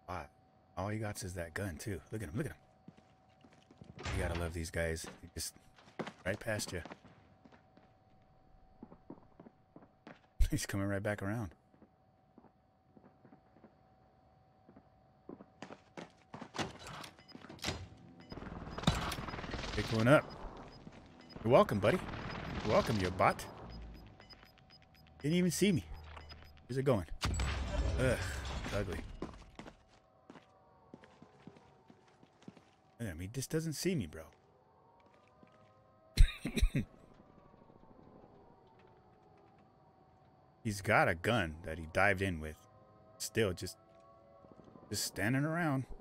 bot. All he got is that gun too. Look at him. Look at him. You gotta love these guys. They just right past you. He's coming right back around. Pick one up. You're welcome, buddy. You're welcome, you bot. Didn't even see me. Where's it going? Ugh, it's ugly. I mean, he just doesn't see me, bro. He's got a gun that he dived in with. Still, just standing around.